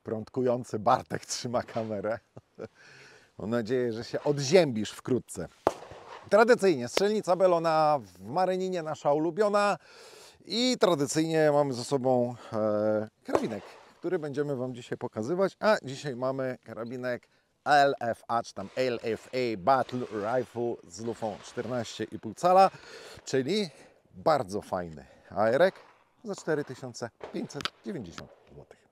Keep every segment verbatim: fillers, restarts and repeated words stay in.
prądkujący Bartek trzyma kamerę. Mam nadzieję, że się odziębisz wkrótce. Tradycyjnie strzelnica Bellona w Maryninie, nasza ulubiona. I tradycyjnie mamy ze sobą e, karabinek, który będziemy Wam dzisiaj pokazywać. A dzisiaj mamy karabinek L F A, czy tam L F A Battle Rifle z lufą czternaście i pół cala, czyli bardzo fajny A R ek za cztery tysiące pięćset dziewięćdziesiąt złotych.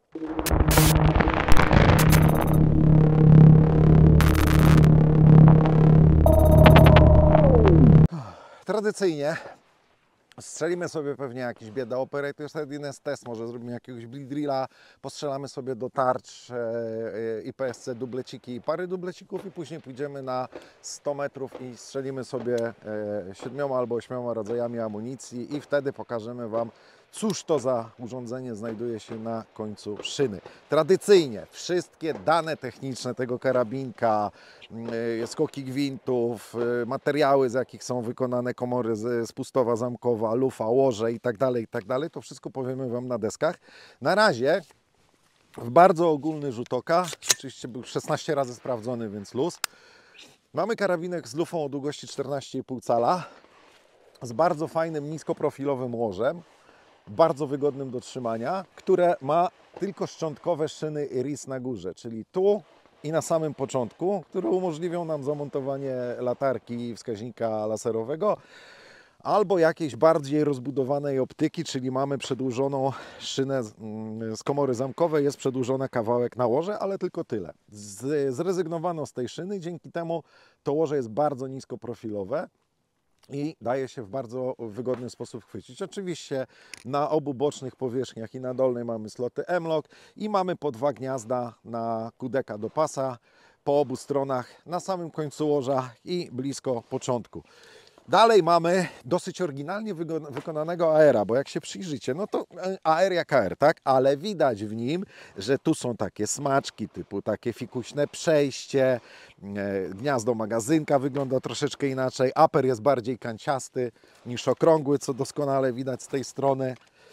Tradycyjnie strzelimy sobie pewnie jakiś bieda operator readiness test, może zrobimy jakiegoś bleed drilla, postrzelamy sobie do tarcz e, I P S C dubleciki i pary dublecików i później pójdziemy na sto metrów i strzelimy sobie e, siedmioma albo ośmioma rodzajami amunicji i wtedy pokażemy Wam, cóż to za urządzenie znajduje się na końcu szyny. Tradycyjnie wszystkie dane techniczne tego karabinka, e, skoki gwintów, e, materiały, z jakich są wykonane komory z, spustowa zamkowa, lufa, łoże i tak dalej, i tak dalej, to wszystko powiemy Wam na deskach. Na razie w bardzo ogólny rzut oka, oczywiście był szesnaście razy sprawdzony, więc luz. Mamy karabinek z lufą o długości czternaście i pół cala, z bardzo fajnym, niskoprofilowym łożem, bardzo wygodnym do trzymania, które ma tylko szczątkowe szyny iris na górze, czyli tu i na samym początku, które umożliwią nam zamontowanie latarki wskaźnika laserowego albo jakiejś bardziej rozbudowanej optyki, czyli mamy przedłużoną szynę z komory zamkowej, jest przedłużony kawałek na łoże, ale tylko tyle. Zrezygnowano z tej szyny, dzięki temu to łoże jest bardzo niskoprofilowe i daje się w bardzo wygodny sposób chwycić. Oczywiście na obu bocznych powierzchniach i na dolnej mamy sloty M-lock i mamy po dwa gniazda na kudeka do pasa po obu stronach, na samym końcu łoża i blisko początku. Dalej mamy dosyć oryginalnie wykonanego A R a, bo jak się przyjrzycie, no to A R jak A R, tak? Ale widać w nim, że tu są takie smaczki typu takie fikuśne przejście, gniazdo magazynka wygląda troszeczkę inaczej, aper jest bardziej kanciasty niż okrągły, co doskonale widać z tej strony.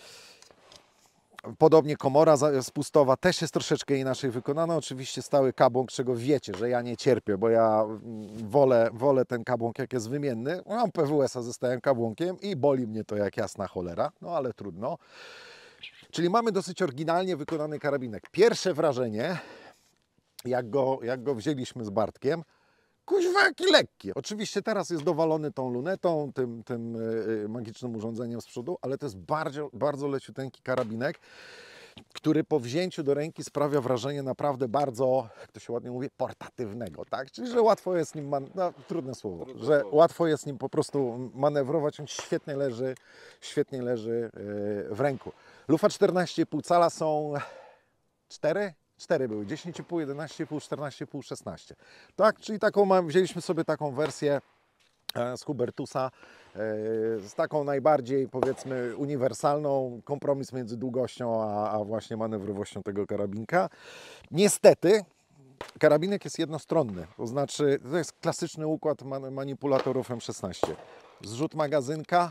Podobnie komora spustowa też jest troszeczkę inaczej wykonana. Oczywiście stały kabłąk, czego wiecie, że ja nie cierpię, bo ja wolę, wolę ten kabłąk jak jest wymienny. Mam P W S a ze stałym kabłąkiem i boli mnie to jak jasna cholera, no ale trudno. Czyli mamy dosyć oryginalnie wykonany karabinek. Pierwsze wrażenie, jak go, jak go wzięliśmy z Bartkiem, kuźwa, jaki lekki. Oczywiście teraz jest dowalony tą lunetą, tym, tym yy, magicznym urządzeniem z przodu, ale to jest bardzo, bardzo leciuteńki karabinek, który po wzięciu do ręki sprawia wrażenie naprawdę bardzo, jak to się ładnie mówi, portatywnego, tak? Czyli, że łatwo jest nim, man... no, trudne słowo, trudne że słowo. łatwo jest nim po prostu manewrować, on świetnie leży, świetnie leży yy, w ręku. Lufa czternaście i pół cala są cztery? cztery były, dziesięć i pół, jedenaście i pół, czternaście i pół, szesnaście. Tak, czyli taką mam, wzięliśmy sobie taką wersję z Hubertusa, z taką najbardziej, powiedzmy, uniwersalną, kompromis między długością a, a właśnie manewrowością tego karabinka. Niestety karabinek jest jednostronny, to znaczy to jest klasyczny układ manipulatorów M szesnaście. Zrzut magazynka,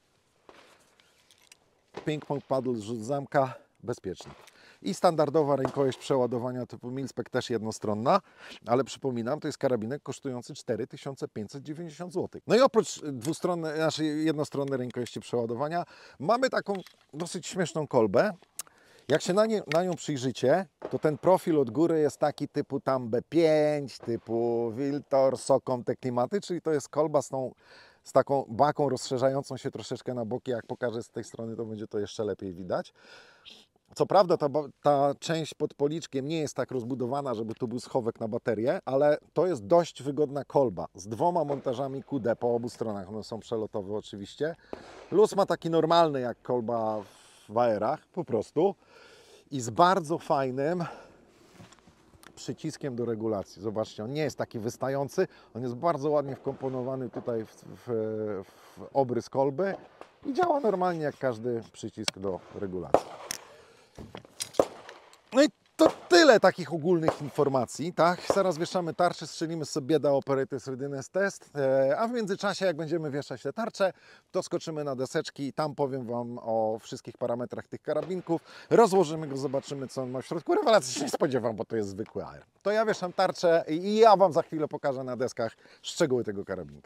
ping-pong paddle, zrzut zamka, bezpiecznik. I standardowa rękojeść przeładowania typu Milspec też jednostronna, ale przypominam, to jest karabinek kosztujący cztery tysiące pięćset dziewięćdziesiąt złotych. No i oprócz dwustronnej, naszej jednostronnej rękojeści przeładowania mamy taką dosyć śmieszną kolbę. Jak się na, nie, na nią przyjrzycie, to ten profil od góry jest taki typu tam B pięć, typu Wiltor, Socom, te klimaty, czyli to jest kolba z tą z taką baką rozszerzającą się troszeczkę na boki. Jak pokażę z tej strony, to będzie to jeszcze lepiej widać. Co prawda ta, ta część pod policzkiem nie jest tak rozbudowana, żeby tu był schowek na baterię, ale to jest dość wygodna kolba z dwoma montażami Q D po obu stronach. One są przelotowe oczywiście. Luz ma taki normalny jak kolba w A R ach po prostu i z bardzo fajnym przyciskiem do regulacji. Zobaczcie, on nie jest taki wystający, on jest bardzo ładnie wkomponowany tutaj w, w, w obrys kolby i działa normalnie jak każdy przycisk do regulacji. No i to tyle. tyle takich ogólnych informacji, tak? Zaraz wieszamy tarczę, strzelimy sobie bieda Operators Readiness Test, e, a w międzyczasie, jak będziemy wieszać te tarcze, to skoczymy na deseczki i tam powiem Wam o wszystkich parametrach tych karabinków, rozłożymy go, zobaczymy, co on ma w środku. Rewelacji się nie spodziewam, bo to jest zwykły A R. To ja wieszam tarczę i ja Wam za chwilę pokażę na deskach szczegóły tego karabinka.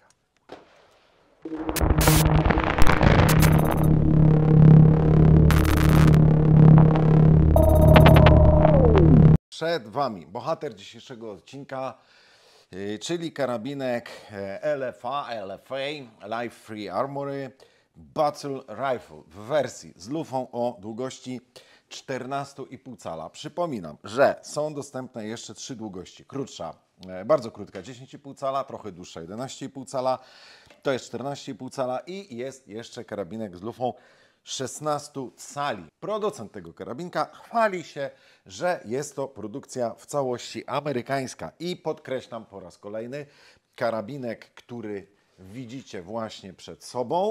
Przed Wami bohater dzisiejszego odcinka, czyli karabinek L F A, L F A, Live Free Armory Battle Rifle w wersji z lufą o długości czternaście i pół cala. Przypominam, że są dostępne jeszcze trzy długości. Krótsza, bardzo krótka dziesięć i pół cala, trochę dłuższa jedenaście i pół cala, to jest czternaście i pół cala i jest jeszcze karabinek z lufą szesnaście cali. Producent tego karabinka chwali się, że jest to produkcja w całości amerykańska i podkreślam po raz kolejny, karabinek, który widzicie właśnie przed sobą,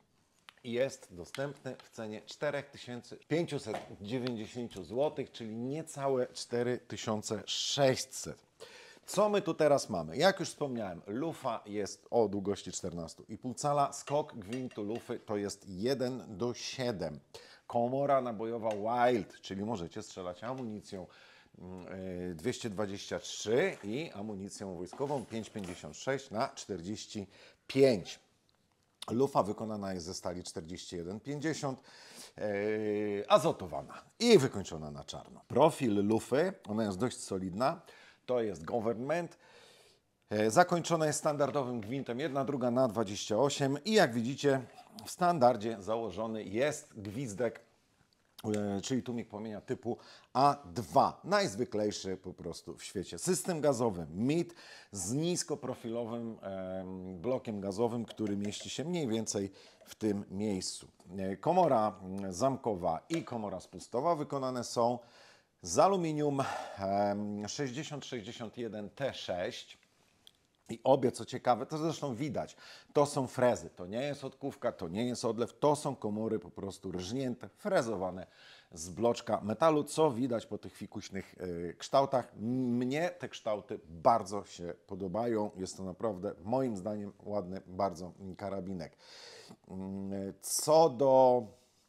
jest dostępny w cenie cztery tysiące pięćset dziewięćdziesiąt złotych, czyli niecałe cztery tysiące sześćset. Co my tu teraz mamy? Jak już wspomniałem, lufa jest o długości czternaście i pół cala, skok gwintu lufy to jest jeden do siedmiu. Komora nabojowa Wild, czyli możecie strzelać amunicją dwieście dwadzieścia trzy i amunicją wojskową pięćset pięćdziesiąt sześć na czterdzieści pięć. Lufa wykonana jest ze stali czterdzieści jeden pięćdziesiąt, yy, azotowana i wykończona na czarno. Profil lufy, ona jest dość solidna, to jest Government. Yy, zakończona jest standardowym gwintem jedna druga na dwadzieścia osiem i jak widzicie w standardzie założony jest gwizdek, yy, czyli tłumik płomienia typu A dwa. Najzwyklejszy po prostu w świecie. System gazowy M I D z niskoprofilowym yy, blokiem gazowym, który mieści się mniej więcej w tym miejscu. Yy, komora zamkowa i komora spustowa wykonane są z aluminium yy, sześćdziesiąt sześćdziesiąt jeden T sześć. I obie, co ciekawe, to zresztą widać, to są frezy, to nie jest odkówka, to nie jest odlew, to są komory po prostu rżnięte, frezowane z bloczka metalu, co widać po tych fikuśnych y, kształtach. Mnie te kształty bardzo się podobają, jest to naprawdę moim zdaniem ładny bardzo karabinek. Y, co do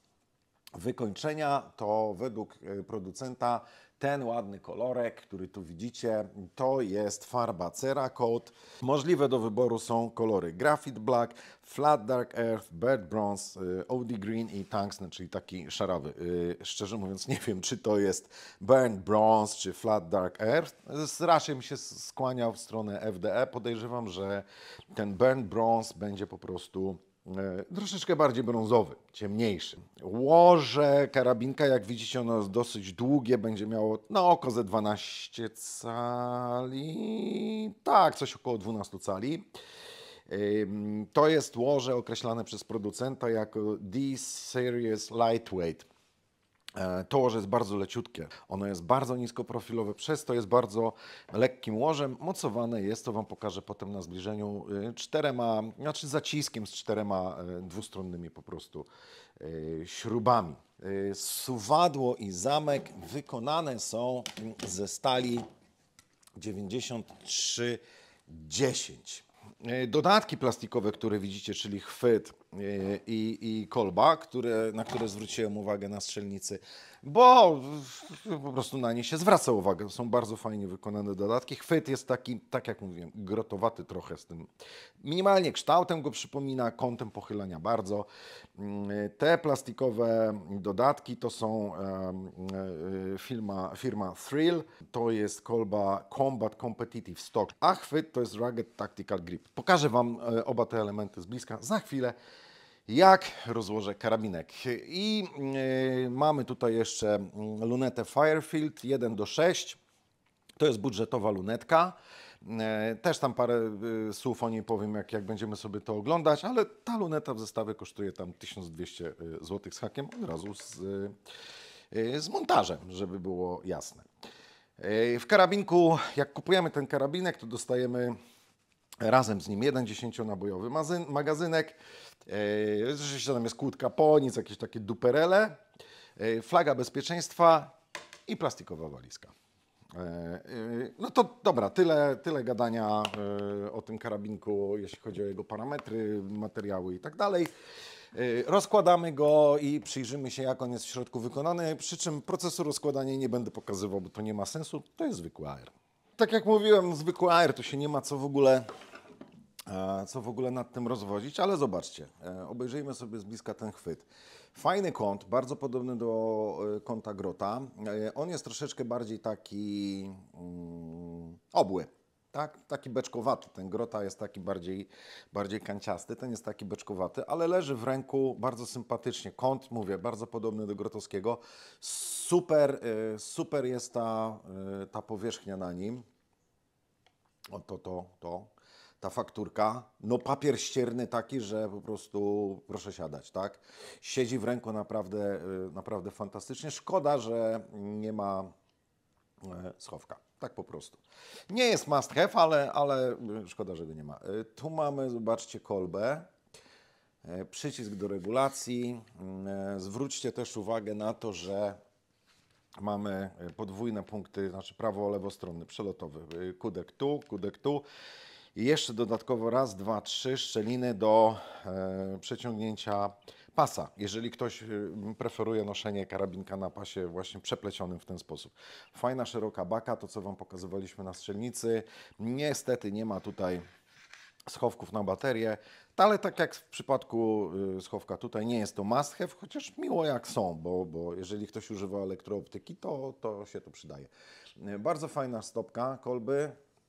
wykończenia, to według producenta ten ładny kolorek, który tu widzicie, to jest farba Cerakote. Możliwe do wyboru są kolory Graphite Black, Flat Dark Earth, Bird Bronze, O D Green i Tungsten, czyli taki szarawy. Szczerze mówiąc nie wiem, czy to jest Burnt Bronze, czy Flat Dark Earth. Raczej mi się skłaniał w stronę F D E. Podejrzewam, że ten Burnt Bronze będzie po prostu troszeczkę bardziej brązowy, ciemniejszy. Łoże karabinka, jak widzicie, ono jest dosyć długie, będzie miało na oko ze dwanaście cali, tak, coś około dwanaście cali. To jest łoże określane przez producenta jako D-Series Lightweight. To łoże jest bardzo leciutkie, ono jest bardzo niskoprofilowe, przez to jest bardzo lekkim łożem. Mocowane jest, to Wam pokażę potem na zbliżeniu, czterema, znaczy zaciskiem z czterema dwustronnymi po prostu śrubami. Suwadło i zamek wykonane są ze stali dziewięćdziesiąt trzy dziesięć. Dodatki plastikowe, które widzicie, czyli chwyt i, i kolba, które, na które zwróciłem uwagę na strzelnicy, bo po prostu na nie się zwraca uwagę. Są bardzo fajnie wykonane dodatki. Chwyt jest taki, tak jak mówiłem, grotowaty trochę z tym. Minimalnie kształtem go przypomina, kątem pochylenia bardzo. Te plastikowe dodatki to są firma, firma Thrill, to jest kolba Combat Competitive Stock, a chwyt to jest Rugged Tactical Grip. Pokażę Wam oba te elementy z bliska za chwilę, jak rozłożę karabinek. I yy, mamy tutaj jeszcze lunetę Firefield jeden do sześciu. To jest budżetowa lunetka. Yy, też tam parę yy, słów o niej powiem, jak, jak będziemy sobie to oglądać, ale ta luneta w zestawie kosztuje tam tysiąc dwieście złotych z hakiem, od razu z, yy, z montażem, żeby było jasne. Yy, w karabinku, jak kupujemy ten karabinek, to dostajemy razem z nim jeden dziesięcionabojowy magazynek. Yy, rzeczywiście tam jest kłódka po nic, jakieś takie duperele, yy, flaga bezpieczeństwa i plastikowa walizka. No to dobra, tyle, tyle gadania o tym karabinku, jeśli chodzi o jego parametry, materiały i tak dalej. Rozkładamy go i przyjrzymy się, jak on jest w środku wykonany, przy czym procesu rozkładania nie będę pokazywał, bo to nie ma sensu, to jest zwykły A R. Tak jak mówiłem, zwykły A R, to się nie ma co w ogóle, co w ogóle nad tym rozwodzić, ale zobaczcie, obejrzyjmy sobie z bliska ten chwyt. Fajny kąt, bardzo podobny do kąta Grota. On jest troszeczkę bardziej taki um, obły, tak? Taki beczkowaty. Ten Grota jest taki bardziej, bardziej kanciasty, ten jest taki beczkowaty, ale leży w ręku bardzo sympatycznie. Kąt, mówię, bardzo podobny do grotowskiego. Super, super jest ta, ta powierzchnia na nim. O to, to, to. Ta fakturka, no papier ścierny taki, że po prostu proszę siadać, tak? Siedzi w ręku naprawdę, naprawdę fantastycznie. Szkoda, że nie ma schowka, tak po prostu. Nie jest must have, ale, ale szkoda, że go nie ma. Tu mamy, zobaczcie, kolbę, przycisk do regulacji. Zwróćcie też uwagę na to, że mamy podwójne punkty, znaczy prawo-lewostronny, przelotowy. Kudek tu, kudek tu. I jeszcze dodatkowo raz, dwa, trzy szczeliny do e, przeciągnięcia pasa, jeżeli ktoś e, preferuje noszenie karabinka na pasie właśnie przeplecionym w ten sposób. Fajna, szeroka baka, to co Wam pokazywaliśmy na strzelnicy. Niestety nie ma tutaj schowków na baterię, ale tak jak w przypadku y, schowka tutaj nie jest to must have, chociaż miło jak są, bo, bo jeżeli ktoś używa elektrooptyki, to, to się to przydaje. Y, bardzo fajna stopka kolby,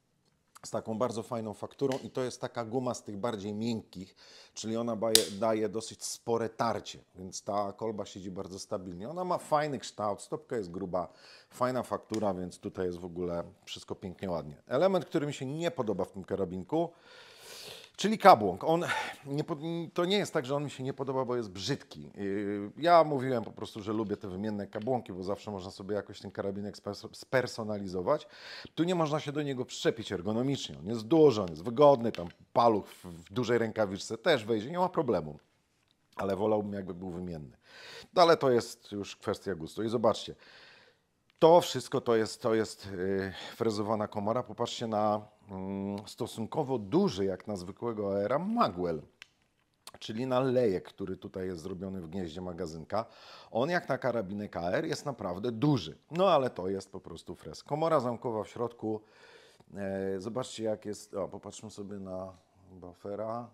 z taką bardzo fajną fakturą i to jest taka guma z tych bardziej miękkich, czyli ona daje, daje dosyć spore tarcie, więc ta kolba siedzi bardzo stabilnie. Ona ma fajny kształt, stopka jest gruba, fajna faktura, więc tutaj jest w ogóle wszystko pięknie, ładnie. Element, który mi się nie podoba w tym karabinku, czyli kabłąk. On nie, to nie jest tak, że on mi się nie podoba, bo jest brzydki. Ja mówiłem po prostu, że lubię te wymienne kabłonki, bo zawsze można sobie jakoś ten karabinek spersonalizować. Tu nie można się do niego przyczepić ergonomicznie. On jest duży, on jest wygodny, tam paluch w dużej rękawiczce też wejdzie, nie ma problemu. Ale wolałbym, jakby był wymienny. No, ale to jest już kwestia gustu. I zobaczcie, to wszystko to jest, to jest yy, frezowana komora. Popatrzcie na yy, stosunkowo duży, jak na zwykłego A R-a, magwell, czyli na lejek, który tutaj jest zrobiony w gnieździe magazynka. On jak na karabinek A R jest naprawdę duży, no ale to jest po prostu frez. Komora zamkowa w środku. Yy, zobaczcie, jak jest, o, popatrzmy sobie na buffera.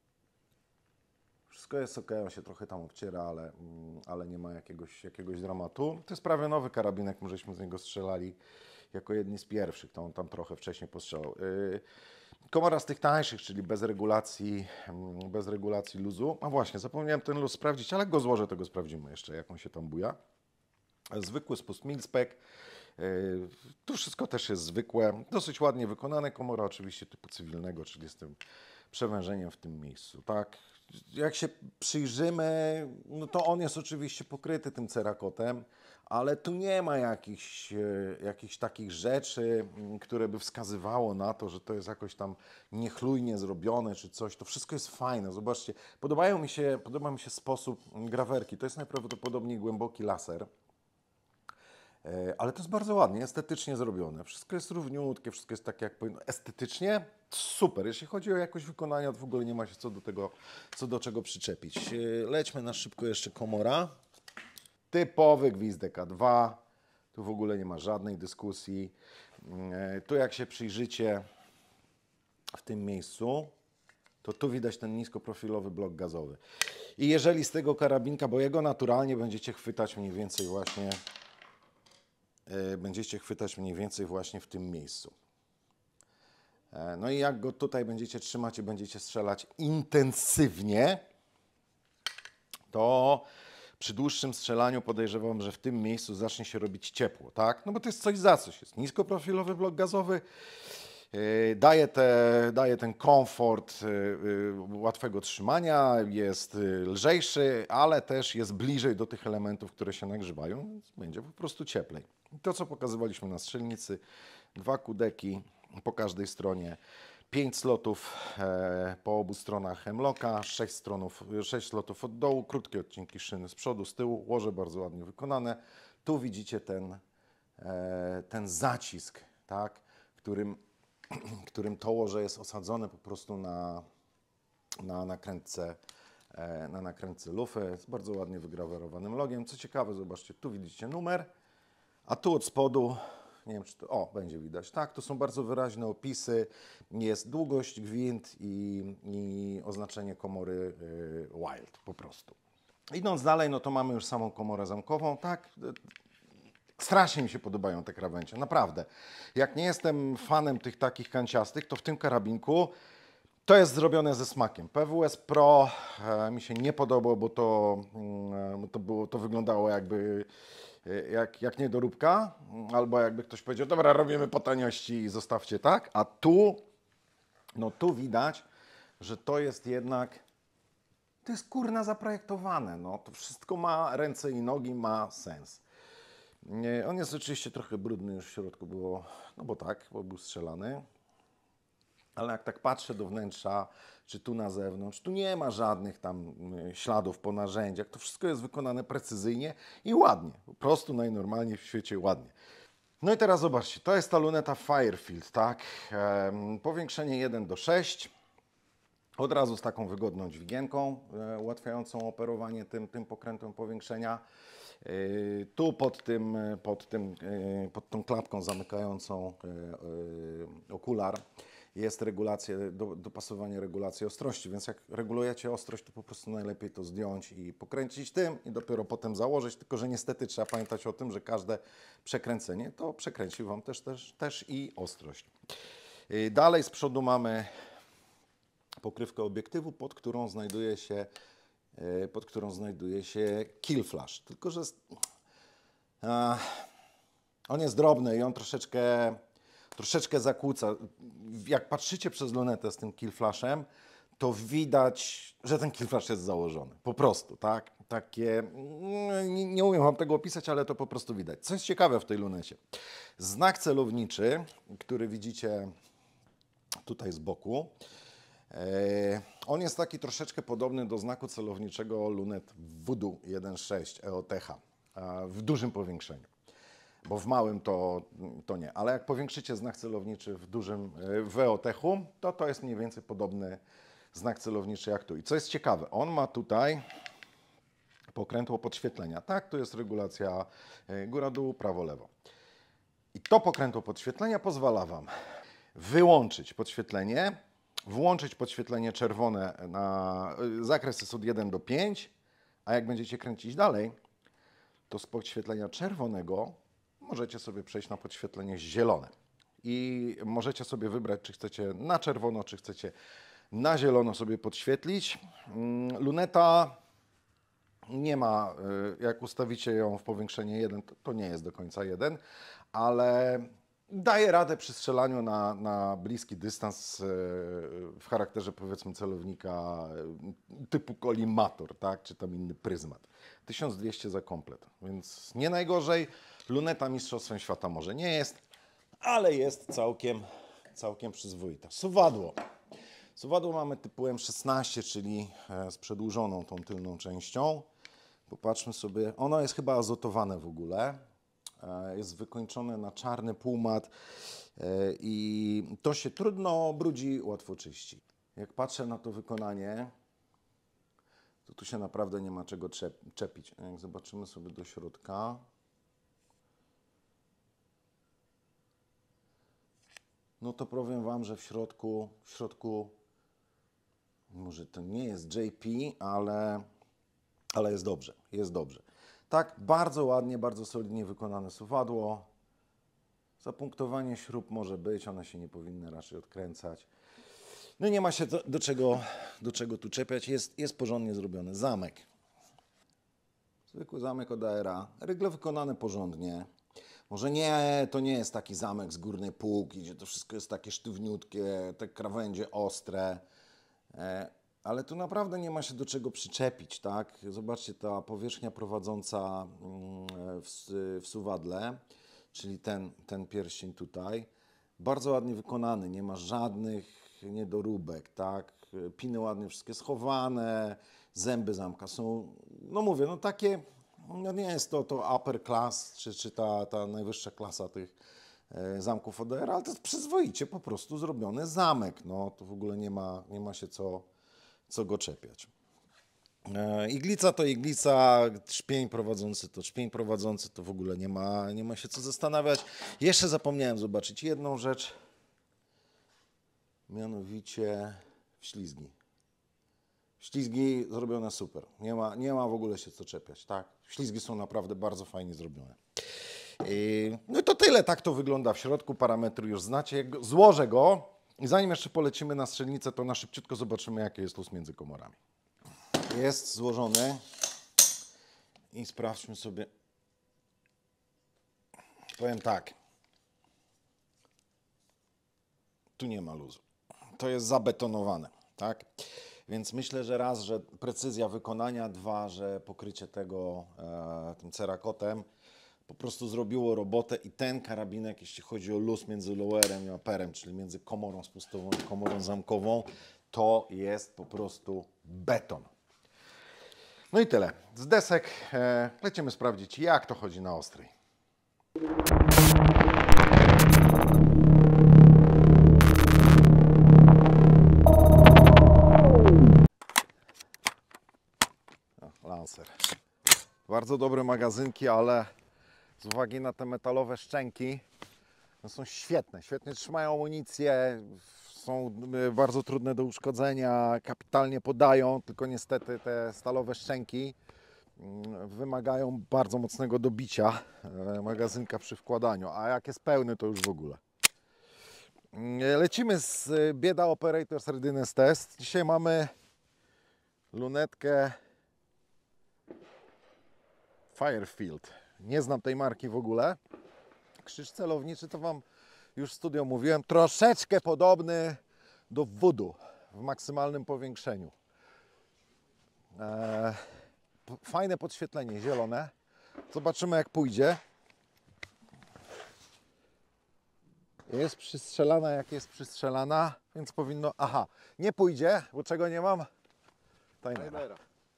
Wszystko jest ok, on się trochę tam obciera, ale, ale nie ma jakiegoś, jakiegoś dramatu. To jest prawie nowy karabinek, my żeśmy z niego strzelali jako jedni z pierwszych, to on tam trochę wcześniej postrzelał. Yy, komora z tych tańszych, czyli bez regulacji, bez regulacji luzu. A właśnie, zapomniałem ten luz sprawdzić, ale jak go złożę, to go sprawdzimy jeszcze, jak on się tam buja. Zwykły spust mil-spec. Yy, tu wszystko też jest zwykłe, dosyć ładnie wykonane. Komora oczywiście typu cywilnego, czyli z tym przewężeniem w tym miejscu, tak. Jak się przyjrzymy, no to on jest oczywiście pokryty tym cerakotem, ale tu nie ma jakichś, jakichś takich rzeczy, które by wskazywało na to, że to jest jakoś tam niechlujnie zrobione czy coś. To wszystko jest fajne. Zobaczcie, podobają mi się, podoba mi się sposób grawerki. To jest najprawdopodobniej głęboki laser. Ale to jest bardzo ładnie, estetycznie zrobione. Wszystko jest równiutkie, wszystko jest takie jak powinno. Estetycznie super. Jeśli chodzi o jakość wykonania, to w ogóle nie ma się co do tego, co do czego przyczepić. Lećmy na szybko jeszcze komora. Typowy gwizdek A dwa. Tu w ogóle nie ma żadnej dyskusji. Tu jak się przyjrzycie w tym miejscu, to tu widać ten niskoprofilowy blok gazowy. I jeżeli z tego karabinka, bo jego naturalnie będziecie chwytać mniej więcej właśnie będziecie chwytać mniej więcej właśnie w tym miejscu. No i jak go tutaj będziecie trzymać i będziecie strzelać intensywnie, to przy dłuższym strzelaniu podejrzewam, że w tym miejscu zacznie się robić ciepło, tak? No bo to jest coś za coś. Jest niskoprofilowy blok gazowy, daje, te, daje ten komfort łatwego trzymania, jest lżejszy, ale też jest bliżej do tych elementów, które się nagrzewają, więc będzie po prostu cieplej. To, co pokazywaliśmy na strzelnicy, dwa kudeki po każdej stronie, pięć slotów e, po obu stronach hemlocka, sześć, stronów, sześć slotów od dołu, krótkie odcinki szyny z przodu, z tyłu, łoże bardzo ładnie wykonane. Tu widzicie ten, e, ten zacisk, tak, którym, którym to łoże jest osadzone po prostu na, na nakrętce, na nakrętce lufy z bardzo ładnie wygrawerowanym logiem. Co ciekawe, zobaczcie, tu widzicie numer, a tu od spodu, nie wiem czy to, o, będzie widać, tak, to są bardzo wyraźne opisy, jest długość, gwint i, i oznaczenie komory y, Wilde po prostu. Idąc dalej, no to mamy już samą komorę zamkową, tak, strasznie mi się podobają te krawędzie, naprawdę. Jak nie jestem fanem tych takich kanciastych, to w tym karabinku to jest zrobione ze smakiem. P W S Pro e, mi się nie podobało, bo to, e, to, było, to wyglądało jakby e, jak, jak niedoróbka, albo jakby ktoś powiedział, dobra, robimy po taniości i zostawcie tak, a tu, no tu widać, że to jest jednak, to jest kurna zaprojektowane, no to wszystko ma ręce i nogi, ma sens. Nie, on jest oczywiście trochę brudny już w środku było, no bo tak, bo był strzelany. Ale jak tak patrzę do wnętrza, czy tu na zewnątrz, tu nie ma żadnych tam śladów po narzędziach. To wszystko jest wykonane precyzyjnie i ładnie. Po prostu najnormalniej w świecie ładnie. No i teraz zobaczcie, to jest ta luneta Firefield, tak? Ehm, powiększenie jeden do sześciu. Od razu z taką wygodną dźwigienką, e, ułatwiającą operowanie tym, tym pokrętłem powiększenia. E, tu pod tym, pod tym, e, pod tą klapką zamykającą e, e, okular jest regulacja, do, dopasowanie regulacji ostrości, więc jak regulujecie ostrość, to po prostu najlepiej to zdjąć i pokręcić tym i dopiero potem założyć, tylko że niestety trzeba pamiętać o tym, że każde przekręcenie to przekręci Wam też, też, też i ostrość. E, dalej z przodu mamy pokrywkę obiektywu, pod którą znajduje się, pod którą znajduje się kill flash. Tylko że a, on jest drobny i on troszeczkę, troszeczkę zakłóca. Jak patrzycie przez lunetę z tym kill flashem, to widać, że ten kill flash jest założony. Po prostu, tak? Takie, nie, nie umiem Wam tego opisać, ale to po prostu widać. Co jest ciekawe w tej lunecie? Znak celowniczy, który widzicie tutaj z boku, on jest taki troszeczkę podobny do znaku celowniczego lunet Voodoo jeden sześć E O T H w dużym powiększeniu, bo w małym to, to nie, ale jak powiększycie znak celowniczy w dużym w E O T H-u, to to jest mniej więcej podobny znak celowniczy jak tu. I co jest ciekawe, on ma tutaj pokrętło podświetlenia, tak, tu jest regulacja góra-dół, prawo-lewo. I to pokrętło podświetlenia pozwala Wam wyłączyć podświetlenie, włączyć podświetlenie czerwone na zakres jest od jeden do pięciu, a jak będziecie kręcić dalej, to z podświetlenia czerwonego możecie sobie przejść na podświetlenie zielone. I możecie sobie wybrać, czy chcecie na czerwono, czy chcecie na zielono sobie podświetlić. Luneta nie ma, jak ustawicie ją w powiększenie jeden, to, to nie jest do końca jeden, ale daje radę przy strzelaniu na, na bliski dystans w charakterze powiedzmy celownika typu kolimator, tak, czy tam inny pryzmat. tysiąc dwieście za komplet, więc nie najgorzej. Luneta mistrzostwem świata może nie jest, ale jest całkiem, całkiem przyzwoita. Suwadło. Suwadło mamy typu M szesnaście, czyli z przedłużoną tą tylną częścią. Popatrzmy sobie, ono jest chyba azotowane w ogóle. Jest wykończone na czarny półmat i to się trudno brudzi, łatwo czyści. Jak patrzę na to wykonanie, to tu się naprawdę nie ma czego czepić. Jak zobaczymy sobie do środka, no to powiem Wam, że w środku, w środku może to nie jest J P, ale, ale jest dobrze, jest dobrze. Tak, bardzo ładnie, bardzo solidnie wykonane suwadło. Zapunktowanie śrub może być, one się nie powinny raczej odkręcać. No i nie ma się do, do, czego, do czego tu czepiać, jest, jest porządnie zrobiony zamek. Zwykły zamek od A R A, rygle wykonane porządnie. Może nie, to nie jest taki zamek z górnej półki, gdzie to wszystko jest takie sztywniutkie, te krawędzie ostre. Ale tu naprawdę nie ma się do czego przyczepić, tak? Zobaczcie, ta powierzchnia prowadząca w, w suwadle, czyli ten, ten pierścień tutaj, bardzo ładnie wykonany, nie ma żadnych niedoróbek, tak? Piny ładnie wszystkie schowane, zęby zamka są, no mówię, no takie, no nie jest to, to upper class, czy, czy ta, ta najwyższa klasa tych, zamków O D R, ale to jest przyzwoicie po prostu zrobiony zamek. No to w ogóle nie ma, nie ma się co, co go czepiać. Iglica to iglica, trzpień prowadzący to trzpień prowadzący, to w ogóle nie ma, nie ma się co zastanawiać. Jeszcze zapomniałem zobaczyć jedną rzecz, mianowicie ślizgi. Ślizgi zrobione super, nie ma, nie ma w ogóle się co czepiać, tak? Ślizgi są naprawdę bardzo fajnie zrobione. I, no i to tyle, tak to wygląda w środku, parametry już znacie, złożę go i zanim jeszcze polecimy na strzelnicę, to na szybciutko zobaczymy, jaki jest luz między komorami. Jest złożony i sprawdźmy sobie, powiem tak, tu nie ma luzu, to jest zabetonowane, tak? Więc myślę, że raz, że precyzja wykonania, dwa, że pokrycie tego e, tym cerakotem po prostu zrobiło robotę i ten karabinek, jeśli chodzi o luz między lowerem i upperem, czyli między komorą spustową i komorą zamkową, to jest po prostu beton. No i tyle. Z desek e, lecimy sprawdzić, jak to chodzi na ostrej. O, Lancer. Bardzo dobre magazynki, ale z uwagi na te metalowe szczęki, no są świetne. Świetnie trzymają amunicję, są bardzo trudne do uszkodzenia, kapitalnie podają, tylko niestety te stalowe szczęki wymagają bardzo mocnego dobicia magazynka przy wkładaniu, a jak jest pełny, to już w ogóle. Lecimy z Bieda Operators Readiness Test. Dzisiaj mamy lunetkę Firefield. Nie znam tej marki w ogóle. Krzyż celowniczy to Wam już w studio mówiłem, troszeczkę podobny do Voodoo w maksymalnym powiększeniu. Eee, fajne podświetlenie zielone. Zobaczymy, jak pójdzie. Jest przystrzelana, jak jest przystrzelana, więc powinno... Aha, nie pójdzie, bo czego nie mam? Timera.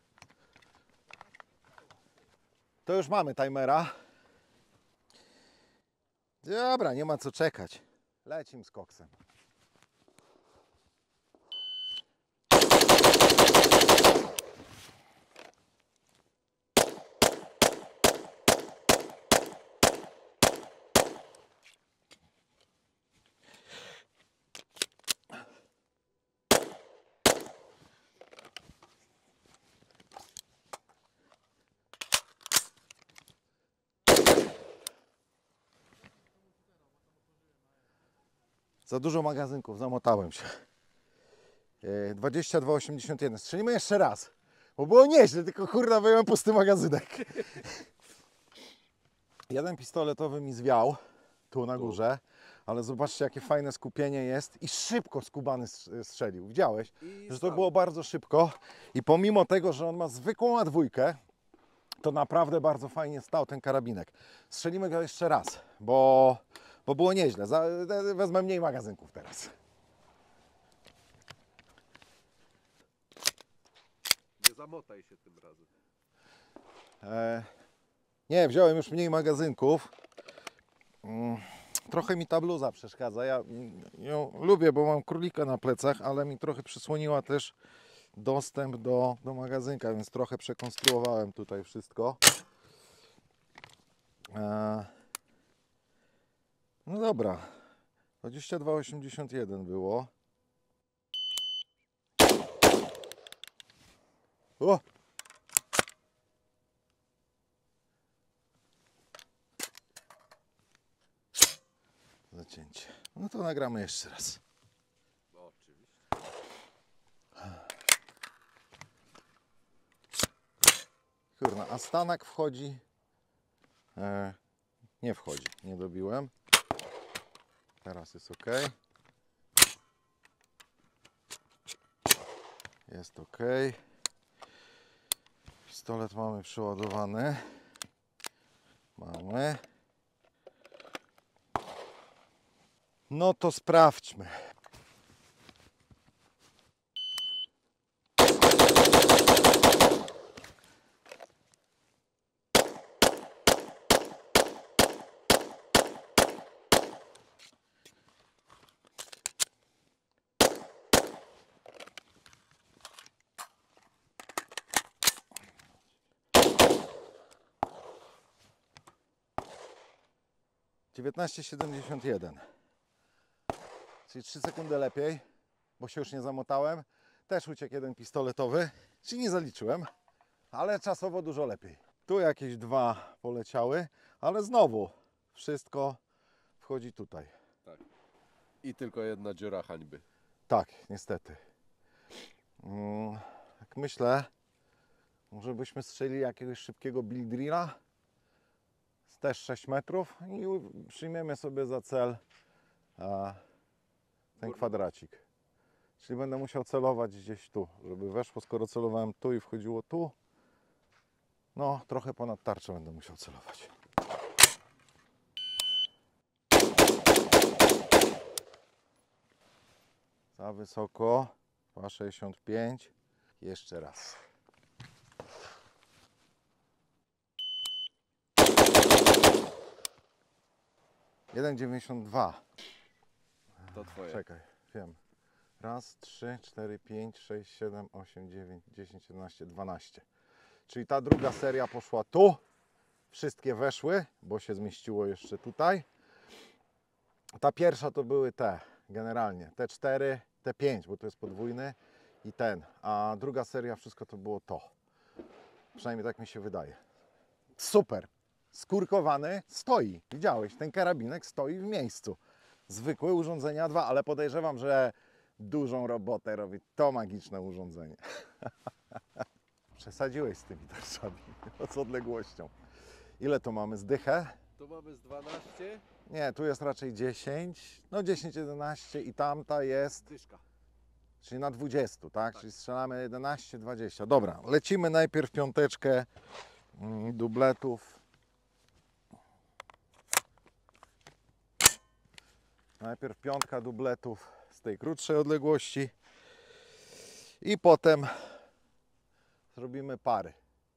To już mamy timera. Dobra, nie ma co czekać. Lecim z koksem. Za dużo magazynków, zamotałem się. dwadzieścia dwa osiemdziesiąt jeden. Strzelimy jeszcze raz, bo było nieźle, tylko kurwa wyjąłem pusty magazynek. Jeden pistoletowy mi zwiał, tu na górze, ale zobaczcie, jakie fajne skupienie jest i szybko skubany strzelił. Widziałeś, że to było bardzo szybko i pomimo tego, że on ma zwykłą A dwa, to naprawdę bardzo fajnie stał ten karabinek. Strzelimy go jeszcze raz, bo... Bo było nieźle. Wezmę mniej magazynków teraz. Nie zamotaj się tym razem. E, nie, wziąłem już mniej magazynków. Mm, trochę mi ta bluza przeszkadza. Ja ją lubię, bo mam królika na plecach, ale mi trochę przysłoniła też dostęp do, do magazynka, więc trochę przekonstruowałem tutaj wszystko. E, No dobra, dwadzieścia dwa osiemdziesiąt jeden było. O! Zacięcie. No to nagramy jeszcze raz. No, oczywiście. Kurna, a stanak wchodzi? E, nie wchodzi, nie dobiłem. Teraz jest ok. Jest ok. Pistolet mamy przeładowany. Mamy. No to sprawdźmy. dziewiętnaście siedemdziesiąt jeden. Czyli trzy sekundy lepiej, bo się już nie zamotałem. Też uciekł jeden pistoletowy, czyli nie zaliczyłem, ale czasowo dużo lepiej. Tu jakieś dwa poleciały, ale znowu wszystko wchodzi tutaj. Tak. I tylko jedna dziura hańby. Tak, niestety. Mm, tak myślę, może byśmy strzelili jakiegoś szybkiego Bill Drilla, też sześć metrów i u- przyjmiemy sobie za cel a, ten kwadracik. Czyli będę musiał celować gdzieś tu, żeby weszło, skoro celowałem tu i wchodziło tu. No, trochę ponad tarczę będę musiał celować. Za wysoko, dwa sześćdziesiąt pięć. Jeszcze raz. jeden dziewięćdziesiąt dwa. To twoje. Czekaj, wiem. Raz, trzy, cztery, pięć, sześć, siedem, osiem, dziewięć, dziesięć, jedenaście, dwanaście. Czyli ta druga seria poszła tu. Wszystkie weszły, bo się zmieściło jeszcze tutaj. Ta pierwsza to były te, generalnie. Te cztery, te pięć, bo to jest podwójny i ten. A druga seria, wszystko to było to. Przynajmniej tak mi się wydaje. Super. Skurkowany stoi. Widziałeś, ten karabinek stoi w miejscu. Zwykłe urządzenia dwa, ale podejrzewam, że dużą robotę robi to magiczne urządzenie. Przesadziłeś z tymi tarczami, z odległością. Ile to mamy? Zdychę? Tu mamy z dwanaście. Nie, tu jest raczej dziesięć, no dziesięć, jedenaście i tamta jest, Dyszka. czyli na dwadzieścia, tak? Tak. Czyli strzelamy jedenaście, dwadzieścia. Dobra, lecimy najpierw piąteczkę mm, dubletów. Najpierw piątka dubletów z tej krótszej odległości i potem zrobimy pary.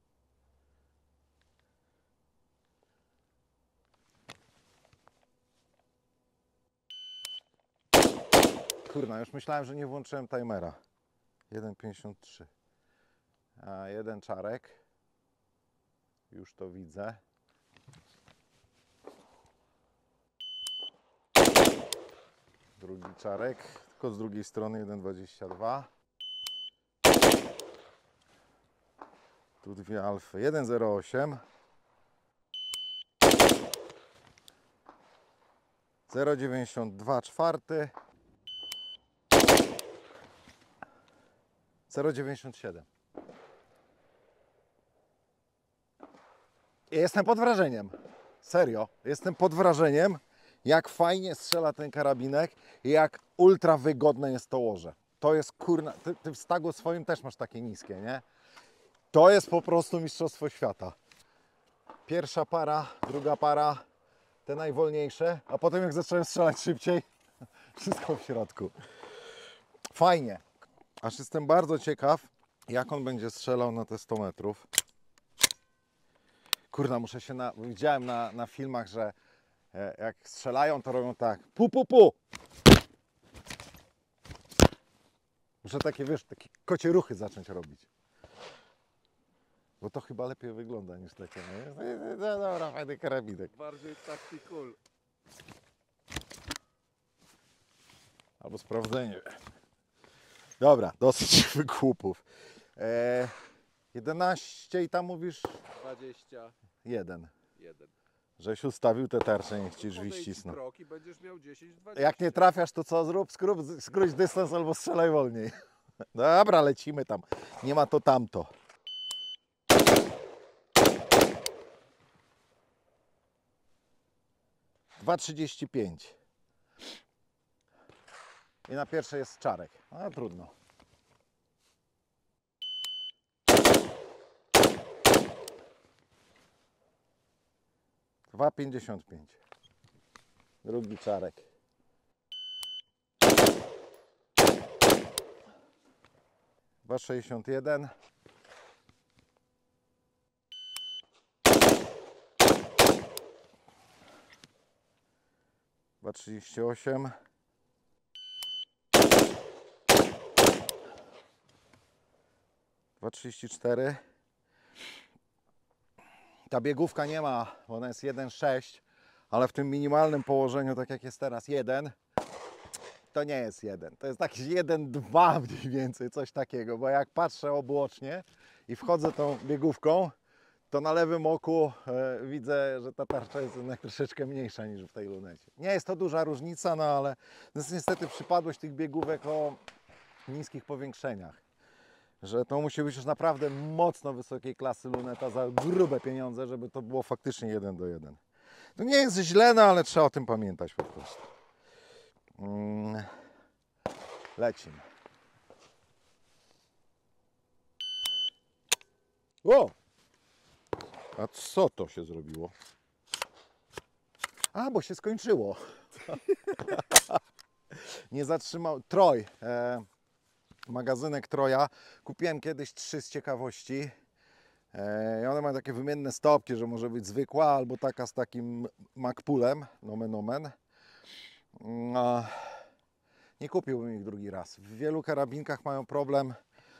Kurna, już myślałem, że nie włączyłem timera. jeden pięćdziesiąt trzy. A jeden czarek. Już to widzę. Drugi czarek, tylko z drugiej strony jeden dwadzieścia dwa. Tu dwie alfy. jeden zero osiem. zero dziewięćdziesiąt dwa czwarty. zero dziewięćdziesiąt siedem. Jestem pod wrażeniem. Serio. Jestem pod wrażeniem, jak fajnie strzela ten karabinek i jak ultra wygodne jest to łoże. To jest kurna... Ty, ty w stagu swoim też masz takie niskie, nie? To jest po prostu mistrzostwo świata. Pierwsza para, druga para, te najwolniejsze, a potem jak zacząłem strzelać szybciej, wszystko w środku. Fajnie. Aż jestem bardzo ciekaw, jak on będzie strzelał na te sto metrów. Kurna, muszę się na... Widziałem na, na filmach, że e, jak strzelają, to robią tak. Pu, pu, pu. Muszę takie, wiesz, takie kocie ruchy zacząć robić. Bo to chyba lepiej wygląda niż takie, nie? No dobra, fajny karabinek. Bardziej tactical. Albo sprawdzenie. Dobra, dosyć wygłupów. E, jedenaście i tam mówisz dwadzieścia jeden. jeden. Żeś ustawił te tarcze, niech ci drzwi Podejdź ścisną. krok i będziesz miał dziesięć dwadzieścia. Jak nie trafiasz, to co zrób? Skróć, skróć dystans albo strzelaj wolniej. Dobra, lecimy tam. Nie ma to tamto. dwa trzydzieści pięć. I na pierwsze jest czarek. No trudno. dwa pięćdziesiąt pięć. Drugi czarek. dwa sześćdziesiąt jeden. dwa trzydzieści osiem. dwa trzydzieści cztery. Ta biegówka nie ma, bo ona jest jeden sześć, ale w tym minimalnym położeniu, tak jak jest teraz jeden, to nie jest jeden. To jest taki jeden, dwa mniej więcej, coś takiego, bo jak patrzę obłocznie i wchodzę tą biegówką, to na lewym oku e, widzę, że ta tarcza jest jednak troszeczkę mniejsza niż w tej lunecie. Nie jest to duża różnica, no ale to jest niestety przypadłość tych biegówek o niskich powiększeniach. Że to musi być już naprawdę mocno wysokiej klasy luneta za grube pieniądze, żeby to było faktycznie jeden do jeden. To nie jest źle, no ale trzeba o tym pamiętać po prostu. Mm. Lecimy. O! A co to się zrobiło? A, bo się skończyło. Nie zatrzymał. Troj. E, magazynek Troja. Kupiłem kiedyś trzy z ciekawości. E, I one mają takie wymienne stopki, że może być zwykła albo taka z takim MacPoolem. Nomen omen. No, nie kupiłbym ich drugi raz. W wielu karabinkach mają problem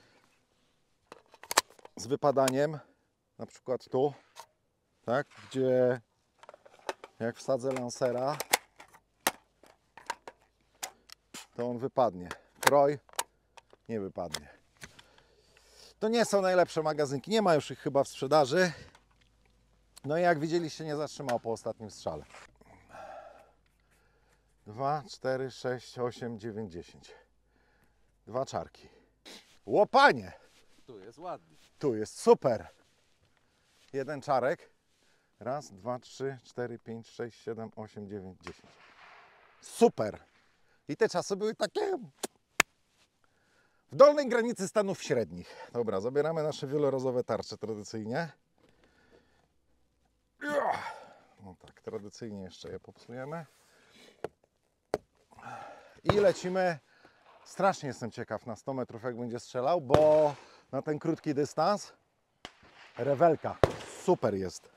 z wypadaniem. Na przykład tu, tak, gdzie jak wsadzę lansera, to on wypadnie. Troj nie wypadnie. To nie są najlepsze magazynki, nie ma już ich chyba w sprzedaży. No i jak widzieliście, nie zatrzymał po ostatnim strzale. dwa, cztery, sześć, osiem, dziewięć, dziesięć. Dwa czarki. Łopanie! Tu jest ładnie. Tu jest super. Jeden czarek. Raz, dwa, trzy, cztery, pięć, sześć, siedem, osiem, dziewięć, dziesięć. Super. I te czasy były takie w dolnej granicy stanów średnich. Dobra, zabieramy nasze wielorazowe tarcze tradycyjnie. No tak, tradycyjnie jeszcze je popsujemy. I lecimy. Strasznie jestem ciekaw na sto metrów, jak będzie strzelał, bo na ten krótki dystans rewelka super jest.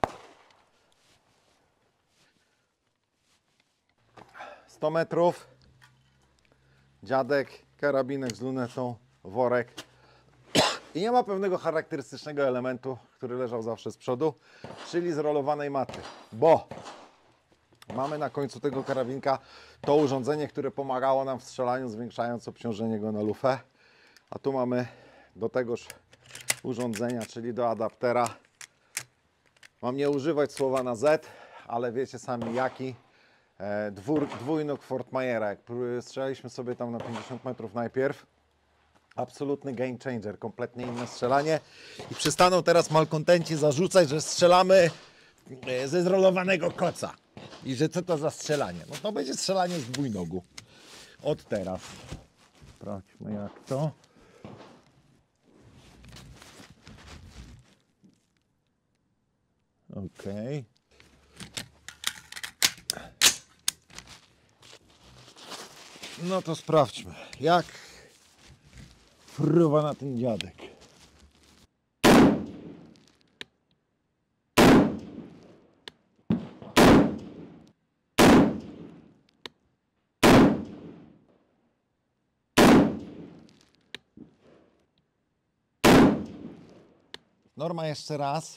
sto metrów. Dziadek, karabinek z lunetą, worek. I nie ma pewnego charakterystycznego elementu, który leżał zawsze z przodu, czyli zrolowanej maty. Bo mamy na końcu tego karabinka to urządzenie, które pomagało nam w strzelaniu, zwiększając obciążenie go na lufę. A tu mamy do tegoż urządzenia, czyli do adaptera. Mam nie używać słowa na Z, ale wiecie sami jaki. Dwór, dwójnóg Fort Myera. Jak strzelaliśmy sobie tam na pięćdziesiąt metrów najpierw, absolutny game changer, kompletnie inne strzelanie. I przestaną teraz malkontenci zarzucać, że strzelamy ze zrolowanego koca. I że co to za strzelanie? No to będzie strzelanie z dwójnogu. Od teraz. Sprawdźmy jak to. Okej. No to sprawdźmy, jak fruwa na ten dziadek. Norma jeszcze raz,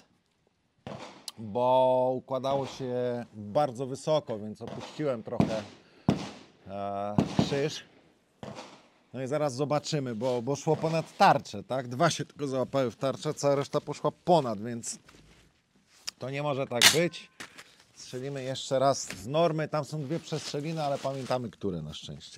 bo układało się bardzo wysoko, więc opuściłem trochę e, krzyż. No i zaraz zobaczymy, bo, bo szło ponad tarczę, tak? Dwa się tylko załapały w tarczę, cała reszta poszła ponad, więc to nie może tak być. Strzelimy jeszcze raz z normy, tam są dwie przestrzeliny, ale pamiętamy, które na szczęście.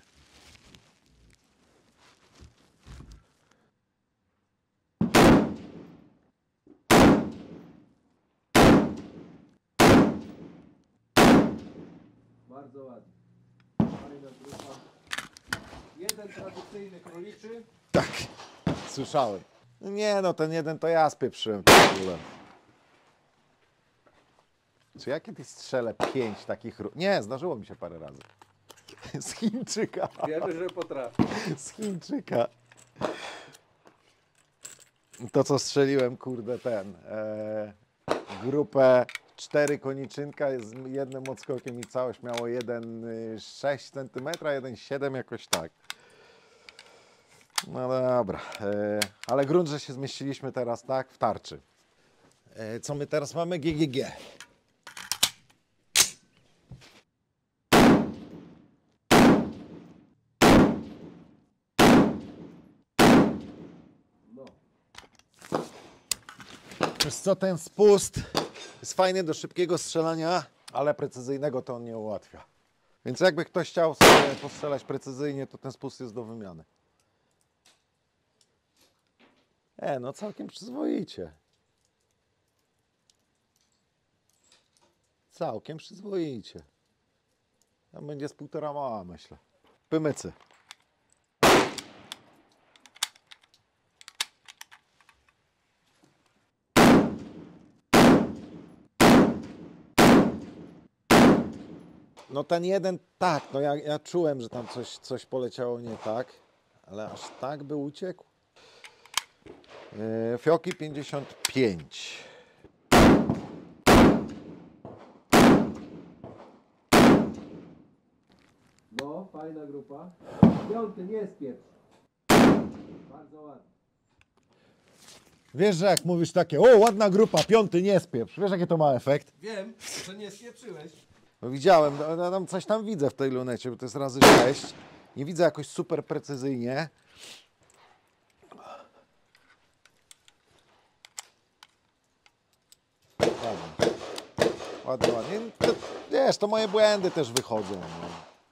Bardzo ładnie. Fajna grupa. Jeden tradycyjny króliczy. Tak, słyszałem. No nie no, ten jeden to ja spieprzyłem w ogóle. Czy ja kiedyś strzelę pięć takich... ró- Nie, zdarzyło mi się parę razy. Z Chińczyka. Wiemy, że potrafi. Z Chińczyka. To co strzeliłem, kurde, ten. E, grupę cztery koniczynka z jednym odskokiem i całość miało jeden przecinek sześć centymetra, jeden przecinek siedem jakoś tak. No dobra, e, ale grunt, że się zmieściliśmy teraz tak w tarczy. E, co my teraz mamy? G G G. Wiesz co, ten spust jest fajny do szybkiego strzelania, ale precyzyjnego to on nie ułatwia. Więc jakby ktoś chciał sobie postrzelać precyzyjnie, to ten spust jest do wymiany. E, no całkiem przyzwoicie. Całkiem przyzwoicie. Tam będzie z półtora mała, myślę. Pymycy. No ten jeden, tak, no ja, ja czułem, że tam coś, coś poleciało nie tak, ale aż tak by uciekł. Yy, Fioki pięćdziesiąt pięć. No, fajna grupa. Piąty, nie jest pierwszy. Bardzo ładnie. Wiesz, że jak mówisz takie, o ładna grupa, piąty nie spieprz, wiesz jaki to ma efekt? Wiem, że nie spieprzyłeś. No widziałem, no, no, tam coś tam widzę w tej lunecie, bo to jest razy sześć. Nie widzę jakoś super precyzyjnie. Ładnie, ładnie, ładnie. To, wiesz, to moje błędy też wychodzą. No.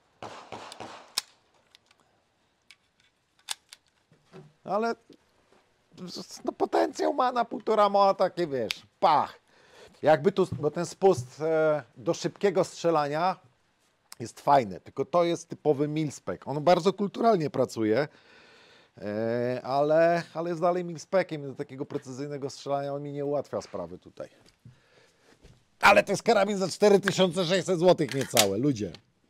Ale no, potencjał ma na półtora moła takie, wiesz, pach. Jakby tu, bo ten spust e, do szybkiego strzelania jest fajny, tylko to jest typowy milspec. On bardzo kulturalnie pracuje, e, ale, ale jest dalej milspeciem i do takiego precyzyjnego strzelania on mi nie ułatwia sprawy tutaj. Ale to jest karabin za cztery tysiące sześćset złotych niecałe, ludzie.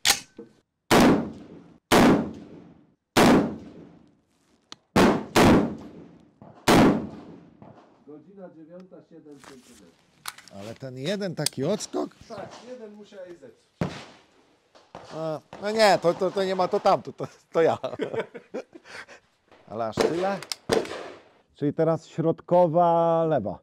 Godzina dziewiąta, siedem centymetrów. Ale ten jeden taki odskok? Tak, jeden musiałeś zepsuć. A, no nie, to, to, to nie ma to tamto, to, to ja. Ale aż tyle? Czyli teraz środkowa lewa.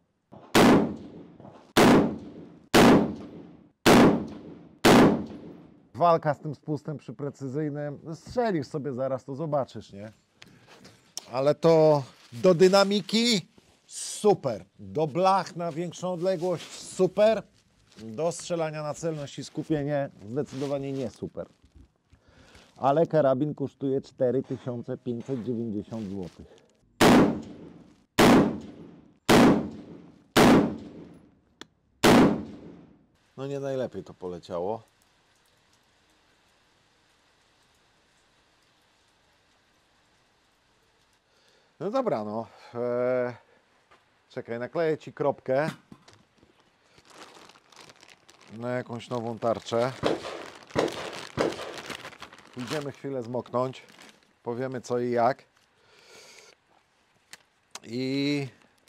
Walka z tym spustem przy precyzyjnym. No strzelisz sobie zaraz, to zobaczysz, nie? Ale to do dynamiki super. Do blach na większą odległość super. Do strzelania na celność i skupienie zdecydowanie nie super. Ale karabin kosztuje cztery tysiące pięćset dziewięćdziesiąt złotych. No nie najlepiej to poleciało. No dobra, no. Eee, czekaj, nakleję Ci kropkę na jakąś nową tarczę. Pójdziemy chwilę zmoknąć, powiemy co i jak. I,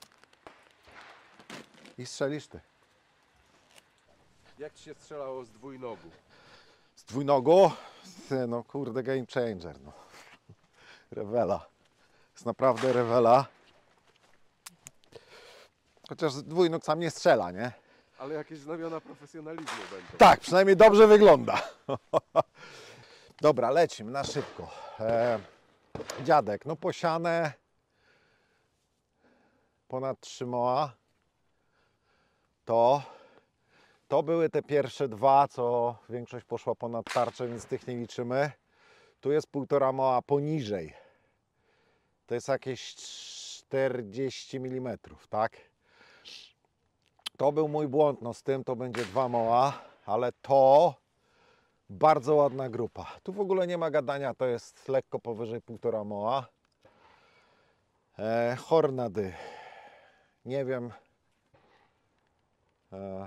i strzelisz Ty. Jak ci się strzelało z dwójnogu? Z dwójnogu? Ty, no kurde, game changer. No. Rewela. Jest naprawdę rewela. Chociaż dwójnóg sam nie strzela, nie? Ale jakieś znamiona profesjonalizmu będą. Tak, przynajmniej dobrze wygląda. Dobra, lecimy na szybko. E, dziadek, no posiane ponad trzy moła. To, to były te pierwsze dwa, co większość poszła ponad tarczę, więc tych nie liczymy. Tu jest półtora moła poniżej. To jest jakieś czterdzieści milimetrów, tak? To był mój błąd, no z tym to będzie dwa moła, ale to bardzo ładna grupa. Tu w ogóle nie ma gadania, to jest lekko powyżej półtora moła. E, Hornady. Nie wiem. E,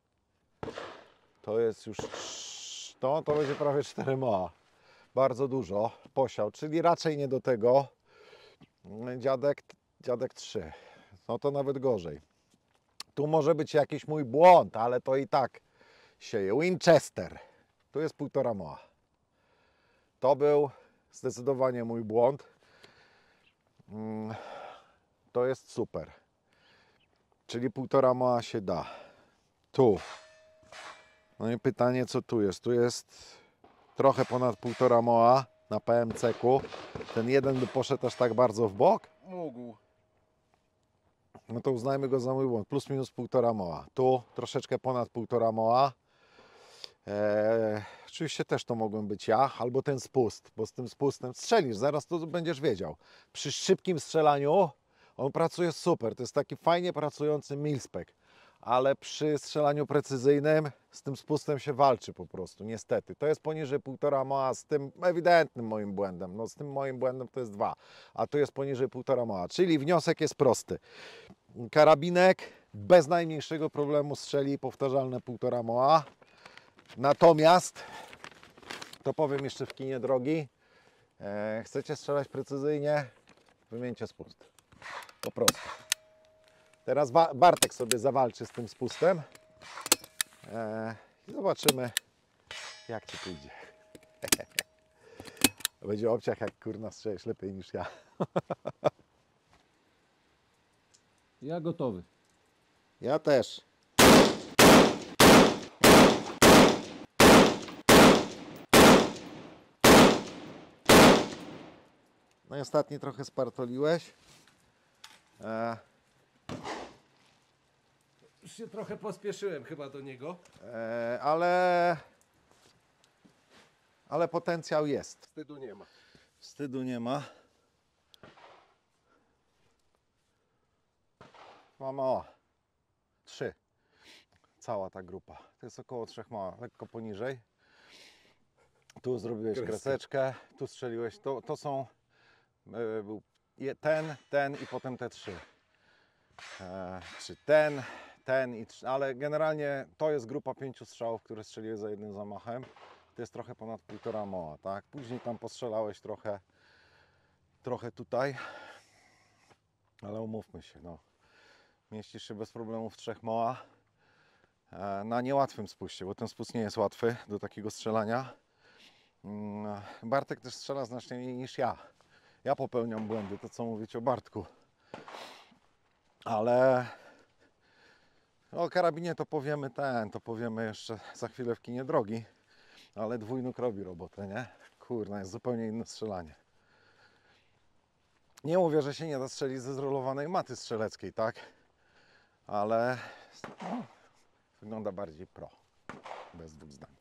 to jest już, no to będzie prawie cztery moła. Bardzo dużo. Posiał, czyli raczej nie do tego. Dziadek, dziadek trzy. No to nawet gorzej. Tu może być jakiś mój błąd, ale to i tak sieje. Winchester. Tu jest półtora moła. To był zdecydowanie mój błąd. To jest super. Czyli półtora moła się da. Tu. No i pytanie, co tu jest? Tu jest trochę ponad półtora moła na P M C ku. Ten jeden by poszedł aż tak bardzo w bok? Mógł. no to uznajmy go za mój błąd. Plus minus półtora moła. Tu troszeczkę ponad półtora moła. Eee, oczywiście też to mogłem być ja, albo ten spust, bo z tym spustem strzelisz, zaraz to będziesz wiedział. Przy szybkim strzelaniu on pracuje super, to jest taki fajnie pracujący mil-spec, ale przy strzelaniu precyzyjnym z tym spustem się walczy po prostu, niestety. To jest poniżej półtora moła z tym ewidentnym moim błędem, no z tym moim błędem to jest dwa, a tu jest poniżej półtora moła, czyli wniosek jest prosty. Karabinek bez najmniejszego problemu strzeli powtarzalne półtora moła. Natomiast, to powiem jeszcze w kinie drogi, e, chcecie strzelać precyzyjnie, wymieńcie spust. Po prostu. Teraz Bartek sobie zawalczy z tym spustem e, i zobaczymy, jak ci pójdzie. Będzie obciach, jak kurna strzelisz lepiej niż ja. Ja gotowy. Ja też. No i ostatni trochę spartoliłeś. E, Już się trochę pospieszyłem chyba do niego. e, ale, ale potencjał jest. Wstydu nie ma. Wstydu nie ma. Mamy o, trzy. Cała ta grupa. To jest około trzech mała, lekko poniżej. Tu zrobiłeś Kreskę. kreseczkę, tu strzeliłeś. To, to są e, był je- ten, ten i potem te trzy. E, czy ten, ten i trzy. Ale generalnie to jest grupa pięciu strzałów, które strzeliłeś za jednym zamachem. To jest trochę ponad półtora moła, tak? Później tam postrzelałeś trochę, trochę tutaj. Ale umówmy się, no. Mieścisz się bez problemu w trzech moła. E, na niełatwym spuście, bo ten spust nie jest łatwy do takiego strzelania. Mm, Bartek też strzela znacznie mniej niż ja. Ja popełniam błędy, to co mówić o Bartku. Ale o karabinie to powiemy ten, to powiemy jeszcze za chwilę w kinie drogi. Ale dwójnóg robi robotę, nie? Kurna, jest zupełnie inne strzelanie. Nie mówię, że się nie da strzelić ze zrolowanej maty strzeleckiej, tak? Ale no, wygląda bardziej pro. Bez dwóch zdań.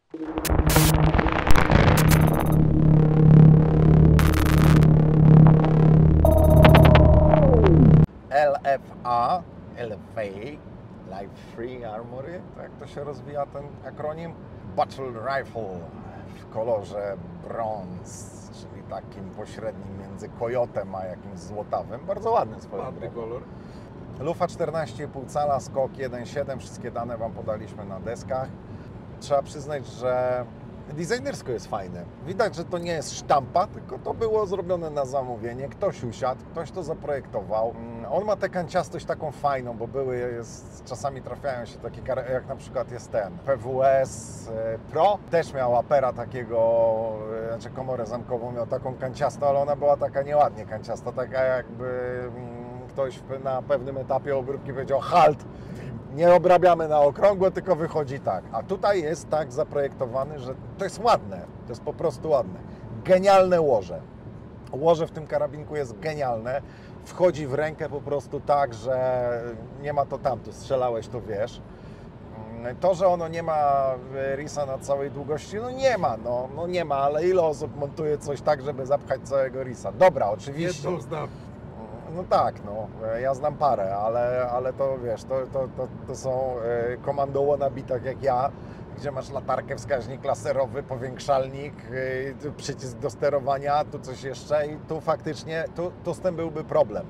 L F A, L F A, Live Free Armory, tak to się rozwija ten akronim. Battle Rifle w kolorze brąz, czyli takim pośrednim między kojotem a jakimś złotawym. Bardzo ładny swoją Ładny drogą. kolor. Lufa czternaście i pół cala, skok jeden przecinek siedem, wszystkie dane Wam podaliśmy na deskach. Trzeba przyznać, że designersko jest fajne. Widać, że to nie jest sztampa, tylko to było zrobione na zamówienie. Ktoś usiadł, ktoś to zaprojektował. On ma tę kanciastość taką fajną, bo były, jest, czasami trafiają się takie, jak na przykład jest ten P W S Pro. Też miał apera takiego, znaczy komorę zamkową, miał taką kanciastą, ale ona była taka nieładnie kanciasta, taka jakby ktoś na pewnym etapie obróbki powiedział halt, nie obrabiamy na okrągło, tylko wychodzi tak. A tutaj jest tak zaprojektowany, że to jest ładne, to jest po prostu ładne. Genialne łoże. Łoże w tym karabinku jest genialne. Wchodzi w rękę po prostu tak, że nie ma to tamtu, strzelałeś to wiesz. To, że ono nie ma risa na całej długości, no nie ma, no, no nie ma, ale ile osób montuje coś tak, żeby zapchać całego risa? Dobra, oczywiście. Jedną znam. No tak, no, ja znam parę, ale, ale to wiesz, to, to, to, to są komando wannabe tak jak ja, gdzie masz latarkę, wskaźnik laserowy, powiększalnik, przycisk do sterowania, tu coś jeszcze i tu faktycznie, tu, tu z tym byłby problem.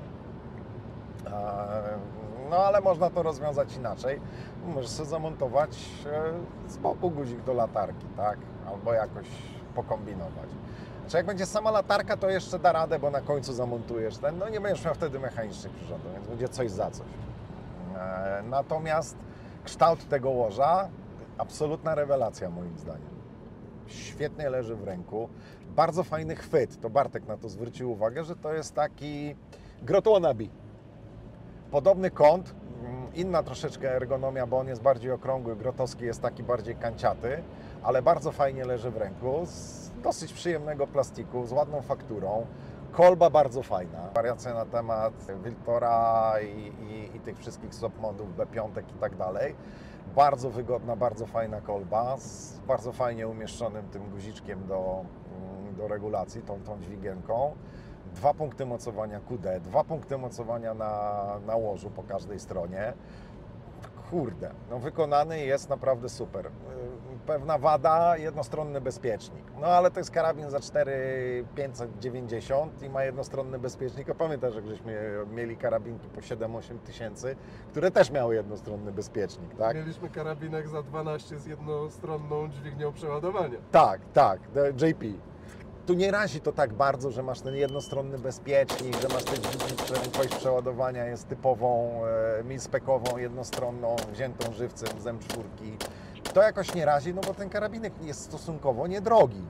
No ale można to rozwiązać inaczej. Możesz sobie zamontować z boku guzik do latarki, tak? Albo jakoś pokombinować. Czy jak będzie sama latarka, to jeszcze da radę, bo na końcu zamontujesz ten, no nie będziesz miał wtedy mechanicznych przyrządów, więc będzie coś za coś. Natomiast kształt tego łoża, absolutna rewelacja moim zdaniem. Świetnie leży w ręku, bardzo fajny chwyt, to Bartek na to zwrócił uwagę, że to jest taki grot wannabe. Podobny kąt, inna troszeczkę ergonomia, bo on jest bardziej okrągły, grotowski jest taki bardziej kanciaty, ale bardzo fajnie leży w ręku, z dosyć przyjemnego plastiku, z ładną fakturą. Kolba bardzo fajna. Wariacja na temat Wiltora i, i, i tych wszystkich submodów, B pięć i tak dalej. Bardzo wygodna, bardzo fajna kolba z bardzo fajnie umieszczonym tym guziczkiem do, do regulacji, tą, tą dźwigienką. Dwa punkty mocowania Q D, dwa punkty mocowania na, na łożu po każdej stronie. Kurde, no wykonany jest naprawdę super. Pewna wada, jednostronny bezpiecznik. No ale to jest karabin za cztery tysiące pięćset dziewięćdziesiąt i ma jednostronny bezpiecznik. A pamiętasz, jak żeśmy mieli karabinki po siedem osiem tysięcy, które też miały jednostronny bezpiecznik, tak? Mieliśmy karabinek za dwanaście z jednostronną dźwignią przeładowania. Tak, tak, J P. Tu nie razi to tak bardzo, że masz ten jednostronny bezpiecznik, że masz te dźwignię, prędkość przeładowania jest typową, e, milspekową, jednostronną, wziętą żywcem z M cztery. To jakoś nie razi, no bo ten karabinek jest stosunkowo niedrogi.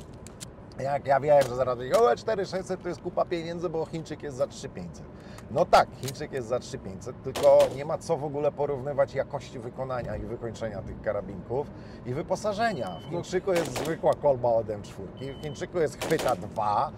Jak ja wiem, że zaraz będzie, o cztery tysiące sześćset to jest kupa pieniędzy, bo Chińczyk jest za trzy tysiące pięćset. No tak, Chińczyk jest za trzy tysiące pięćset, tylko nie ma co w ogóle porównywać jakości wykonania i wykończenia tych karabinków i wyposażenia. W Chińczyku jest zwykła kolba od M cztery, w Chińczyku jest chwyta dwa,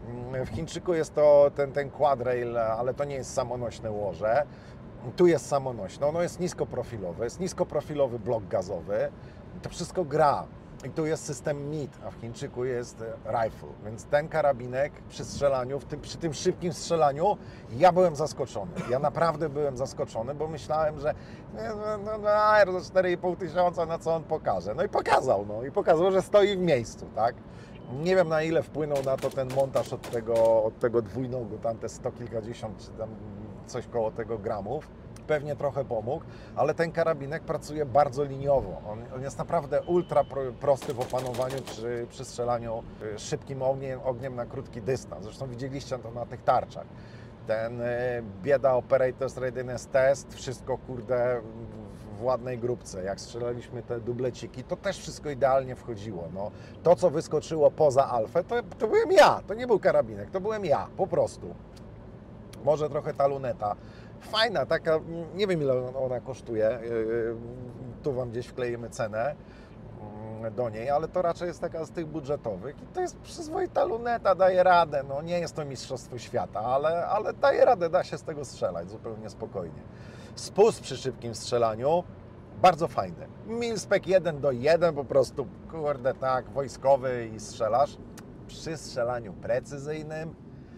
w Chińczyku jest to ten, ten quadrail, ale to nie jest samonośne łoże. Tu jest samonośne, ono jest niskoprofilowe, jest niskoprofilowy blok gazowy, to wszystko gra. I tu jest system M I D, a w Chińczyku jest rifle, więc ten karabinek przy strzelaniu, w tym, przy tym szybkim strzelaniu, ja byłem zaskoczony. Ja naprawdę byłem zaskoczony, bo myślałem, że no, no, no, A R za cztery i pół tysiąca, na co on pokaże. No i pokazał, no i pokazał, że stoi w miejscu, tak? Nie wiem, na ile wpłynął na to ten montaż od tego, od tego dwójnogu, tam te sto kilkadziesiąt, czy tam coś koło tego gramów. Pewnie trochę pomógł, ale ten karabinek pracuje bardzo liniowo. On, on jest naprawdę ultra pro, prosty w opanowaniu przy, przy strzelaniu szybkim ogniem, ogniem na krótki dystans. Zresztą widzieliście to na tych tarczach. Ten y, bieda Operators Readiness Test, wszystko kurde w, w ładnej grupce. Jak strzelaliśmy te dubleciki, to też wszystko idealnie wchodziło. No, to, co wyskoczyło poza alfę, to, to byłem ja. To nie był karabinek, to byłem ja, po prostu. Może trochę ta luneta. Fajna, taka, nie wiem ile ona kosztuje, tu Wam gdzieś wklejemy cenę do niej, ale to raczej jest taka z tych budżetowych i to jest przyzwoita luneta, daje radę, no nie jest to mistrzostwo świata, ale, ale daje radę, da się z tego strzelać zupełnie spokojnie. Spust przy szybkim strzelaniu, bardzo fajny. Milspec jeden do jeden, po prostu, kurde tak, wojskowy i strzelasz. Przy strzelaniu precyzyjnym,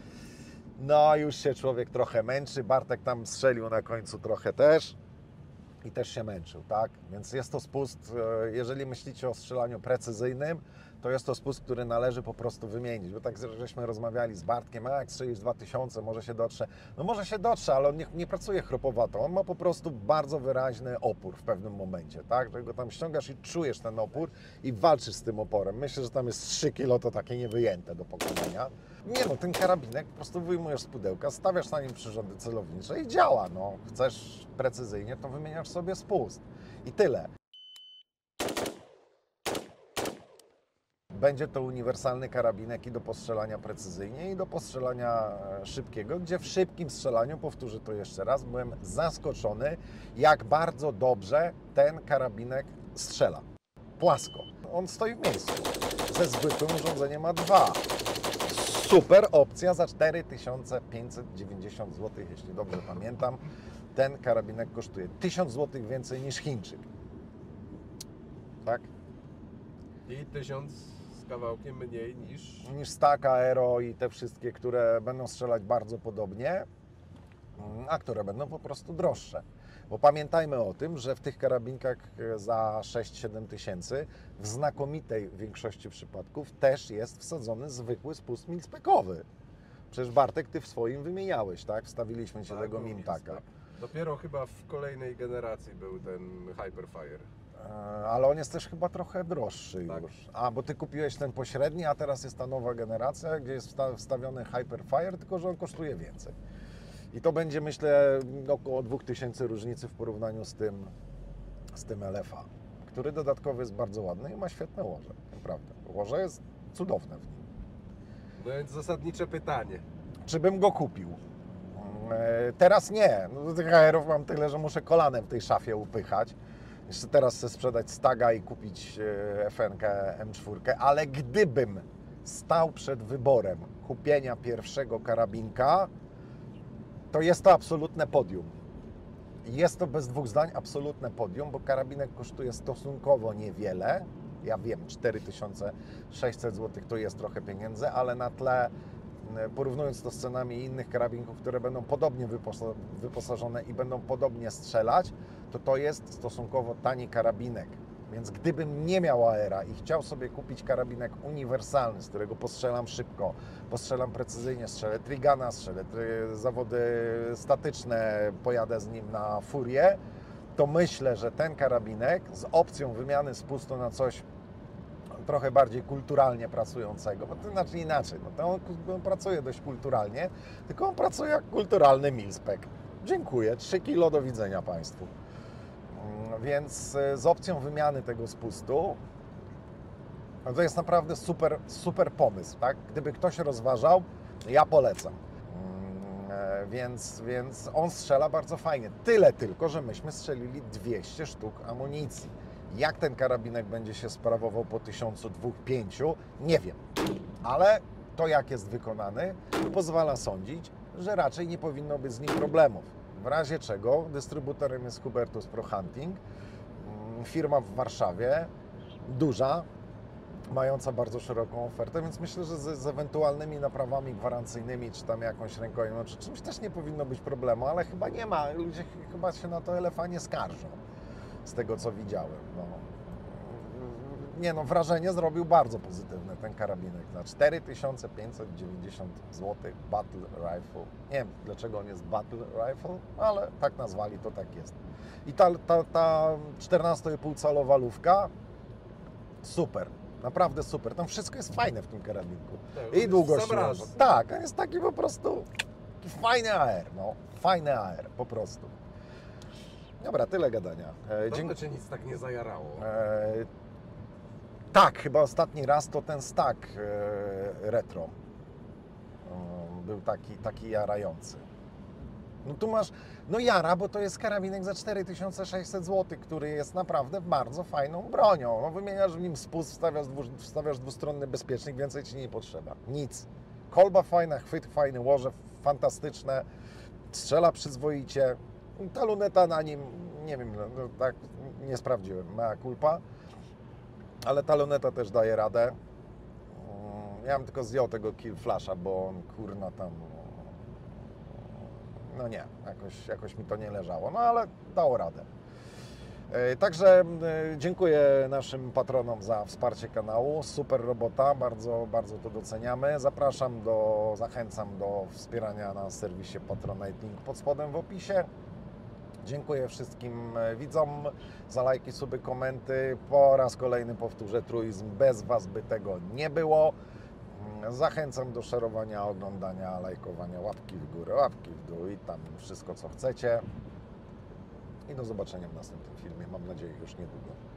no już się człowiek trochę męczy, Bartek tam strzelił na końcu trochę też i też się męczył, tak? Więc jest to spust, jeżeli myślicie o strzelaniu precyzyjnym, to jest to spust, który należy po prostu wymienić, bo tak żeśmy rozmawiali z Bartkiem, a jak strzelisz dwa tysiące, może się dotrze. No może się dotrze, ale on nie, nie pracuje chropowato, on ma po prostu bardzo wyraźny opór w pewnym momencie, tak? Że go tam ściągasz i czujesz ten opór i walczysz z tym oporem. Myślę, że tam jest trzy kilo, to takie niewyjęte do pokonania. Nie no, ten karabinek po prostu wyjmujesz z pudełka, stawiasz na nim przyrządy celownicze i działa, no. Chcesz precyzyjnie, to wymieniasz sobie spust. I tyle. Będzie to uniwersalny karabinek i do postrzelania precyzyjnie, i do postrzelania szybkiego, gdzie w szybkim strzelaniu, powtórzę to jeszcze raz, byłem zaskoczony, jak bardzo dobrze ten karabinek strzela. Płasko. On stoi w miejscu. Ze zwykłym urządzeniem ma dwa. Super opcja za cztery tysiące pięćset dziewięćdziesiąt złotych, jeśli dobrze pamiętam. Ten karabinek kosztuje tysiąc złotych więcej niż Chińczyk. Tak? I tysiąc z kawałkiem mniej niż... Niż Staka, Aero i te wszystkie, które będą strzelać bardzo podobnie, a które będą po prostu droższe. Bo pamiętajmy o tym, że w tych karabinkach za sześć siedem tysięcy w znakomitej większości przypadków też jest wsadzony zwykły spust milspecowy. Przecież Bartek, Ty w swoim wymieniałeś, tak? Wstawiliśmy Cię Tak, tego był Mimtaka. Milspec. Dopiero chyba w kolejnej generacji był ten Hyperfire. Ale on jest też chyba trochę droższy Tak. już. A, bo Ty kupiłeś ten pośredni, a teraz jest ta nowa generacja, gdzie jest wsta- wstawiony Hyperfire, tylko że on kosztuje więcej. I to będzie, myślę, około dwa tysiące różnicy w porównaniu z tym, z tym L F A, który dodatkowo jest bardzo ładny i ma świetne łoże, naprawdę. Łoże jest cudowne w nim. No więc zasadnicze pytanie. Czy bym go kupił? E, Teraz nie. No, tych aerów mam tyle, że muszę kolanem w tej szafie upychać. Jeszcze teraz chcę sprzedać Staga i kupić F N K M cztery, ale gdybym stał przed wyborem kupienia pierwszego karabinka, to jest to absolutne podium. Jest to bez dwóch zdań absolutne podium, bo karabinek kosztuje stosunkowo niewiele. Ja wiem, cztery tysiące sześćset złotych to jest trochę pieniędzy, ale na tle, porównując to z cenami innych karabinków, które będą podobnie wyposa- wyposażone i będą podobnie strzelać, to to jest stosunkowo tani karabinek. Więc gdybym nie miał Aera i chciał sobie kupić karabinek uniwersalny, z którego postrzelam szybko, postrzelam precyzyjnie, strzelę trigana, strzelę try, zawody statyczne, pojadę z nim na furię, to myślę, że ten karabinek z opcją wymiany spustu na coś trochę bardziej kulturalnie pracującego, bo to znaczy inaczej, no to on, on pracuje dość kulturalnie, tylko on pracuje jak kulturalny mil-spec. Dziękuję, trzy kilo, do widzenia Państwu. Więc z opcją wymiany tego spustu, no to jest naprawdę super, super pomysł, tak? Gdyby ktoś rozważał, ja polecam. Więc, więc on strzela bardzo fajnie. Tyle tylko, że myśmy strzelili dwieście sztuk amunicji. Jak ten karabinek będzie się sprawował po tysiącu dwóch pięciu, nie wiem. Ale to, jak jest wykonany, pozwala sądzić, że raczej nie powinno być z nim problemów. W razie czego dystrybutorem jest Hubertus Pro Hunting, firma w Warszawie, duża, mająca bardzo szeroką ofertę, więc myślę, że z, z ewentualnymi naprawami gwarancyjnymi, czy tam jakąś rękojmią, czy czymś też nie powinno być problemu, ale chyba nie ma. Ludzie chyba się na to L F A nie skarżą, z tego co widziałem. No. Nie no, wrażenie zrobił bardzo pozytywne ten karabinek. Za cztery tysiące pięćset dziewięćdziesiąt złotych Battle Rifle. Nie wiem, dlaczego on jest Battle Rifle, ale tak nazwali, to tak jest. I ta, ta, ta czternaście i pół calowa lufka, super. Naprawdę super. Tam wszystko jest fajne w tym karabinku. Tak, I długość. sam raz. Tak, on jest taki po prostu fajny A R, no. Fajny A R, po prostu. Dobra, tyle gadania. E, No dziękuję. to cię nic tak nie zajarało. E, tak, chyba ostatni raz to ten stack e, retro. E, był taki, taki jarający. No tu masz, no jara, bo to jest karabinek za cztery tysiące sześćset złotych, który jest naprawdę bardzo fajną bronią. No, wymieniasz w nim spust, wstawiasz, dwu, wstawiasz dwustronny bezpiecznik, więcej ci nie potrzeba. Nic. Kolba fajna, chwyt fajny, łoże fantastyczne, strzela przyzwoicie. Ta luneta na nim, nie wiem, no, tak nie sprawdziłem, mea culpa, ale ta luneta też daje radę. Ja bym tylko zdjął tego kill flasha, bo on kurna tam, no nie, jakoś, jakoś mi to nie leżało, no ale dało radę. Także dziękuję naszym patronom za wsparcie kanału, super robota, bardzo, bardzo to doceniamy. Zapraszam do, zachęcam do wspierania na serwisie Patronite, link pod spodem w opisie. Dziękuję wszystkim widzom za lajki, suby, komenty. Po raz kolejny powtórzę truizm, bez Was by tego nie było. Zachęcam do szerowania, oglądania, lajkowania, łapki w górę, łapki w dół i tam wszystko co chcecie. I do zobaczenia w następnym filmie, mam nadzieję już niedługo.